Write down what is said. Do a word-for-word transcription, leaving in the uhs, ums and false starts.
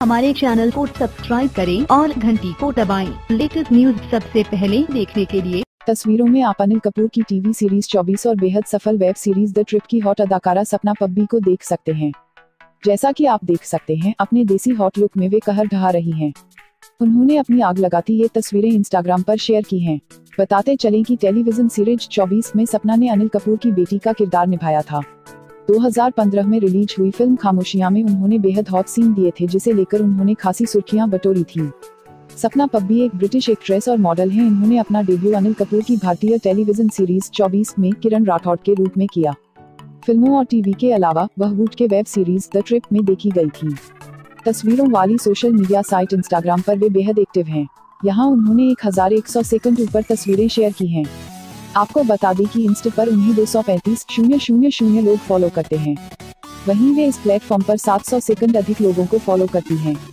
हमारे चैनल को सब्सक्राइब करें और घंटी को दबाएं। लेटेस्ट न्यूज सबसे पहले देखने के लिए। तस्वीरों में आप अनिल कपूर की टीवी सीरीज चौबीस और बेहद सफल वेब सीरीज द ट्रिप की हॉट अदाकारा सपना पब्बी को देख सकते हैं। जैसा कि आप देख सकते हैं, अपने देसी हॉट लुक में वे कहर ढहा रही हैं। उन्होंने अपनी आग लगाती ये तस्वीरें इंस्टाग्राम पर शेयर की हैं। बताते चलें कि टेलीविजन सीरीज चौबीस में सपना ने अनिल कपूर की बेटी का किरदार निभाया था। दो हज़ार पंद्रह में रिलीज हुई फिल्म खामोशियां में उन्होंने बेहद हॉट सीन दिए थे, जिसे लेकर उन्होंने खासी सुर्खियां बटोरी थीं। सपना पब्बी एक ब्रिटिश एक्ट्रेस और मॉडल हैं। इन्होंने अपना डेब्यू अनिल कपूर की भारतीय टेलीविजन सीरीज चौबीस में किरण राठौड़ के रूप में किया। फिल्मों और टीवी के अलावा वह वुड के वेब सीरीज द ट्रिप में देखी गई थी। तस्वीरों वाली सोशल मीडिया साइट इंस्टाग्राम पर वे बेहद एक्टिव हैं। यहाँ उन्होंने एक हजार एक सौ सेकंड ऊपर तस्वीरें शेयर की हैं। आपको बता दें कि इंस्टा पर उन्हें दो सौ पैंतीस शून्य शून्य शून्य लोग फॉलो करते हैं। वहीं वे इस प्लेटफॉर्म पर सात सौ सेकंड अधिक लोगों को फॉलो करती हैं।